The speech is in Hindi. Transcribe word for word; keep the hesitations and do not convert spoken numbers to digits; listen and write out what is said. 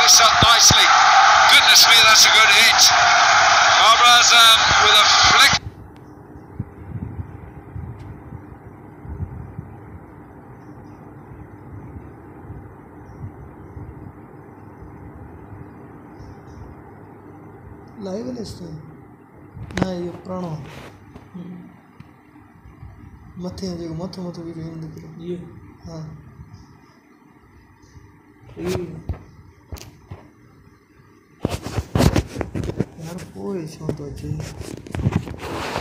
this up nicely. Goodness me, that's a good hit. Barbara Azam with a flick. Live है इसमें ना ये पुराना मथे जो मथो मथो भी रेन दिख रहा ये हाँ यार कोई छो तो अच्छी